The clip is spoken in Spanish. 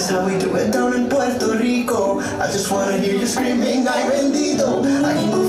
That's how we do it down in Puerto Rico. I just wanna hear you screaming, ay bendito. I can go